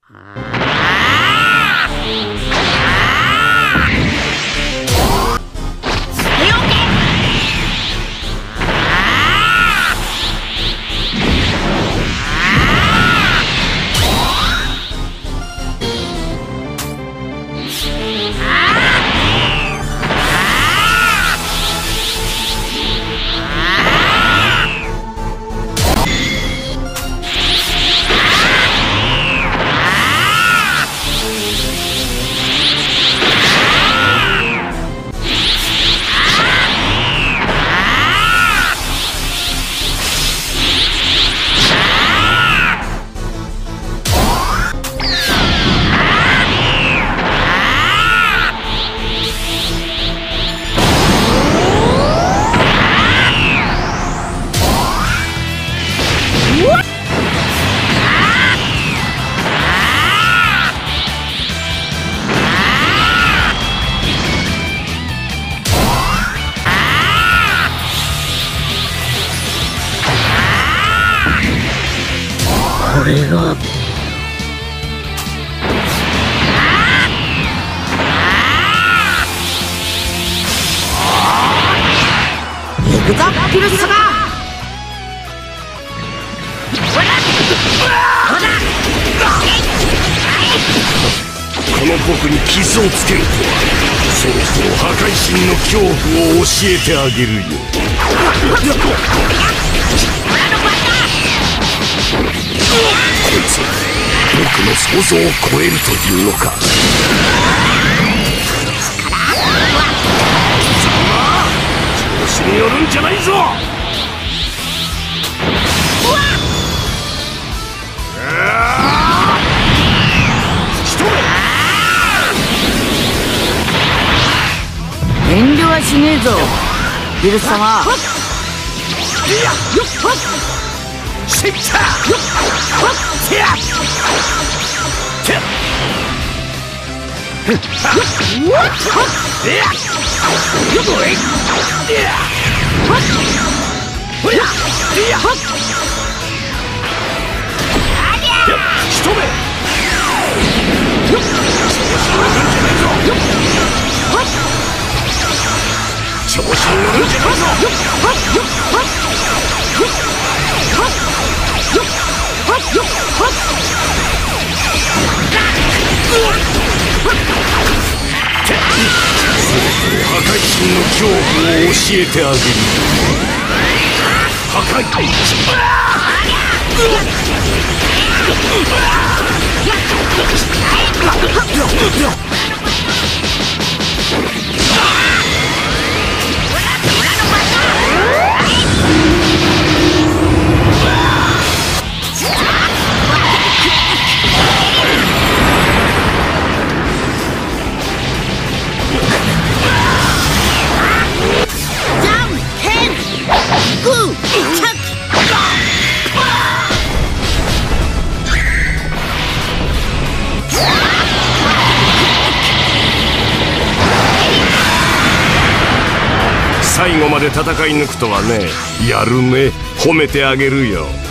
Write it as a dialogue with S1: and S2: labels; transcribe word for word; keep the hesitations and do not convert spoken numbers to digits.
S1: これが行くぞピルス様。
S2: この僕に傷をつけるとは、そろそろ破壊神の恐怖を教えてあげるよ。こいつ僕の想像を超えるというのか。調子に乗るんじゃないぞ。
S1: 遠慮はしねえぞピルス様。
S2: シッターティアティアしとめ。調子に乗るんじゃないぞ。破壊神の恐怖を教えてあげる。破壊最後まで戦い抜くとはね。やるね。褒めてあげるよ。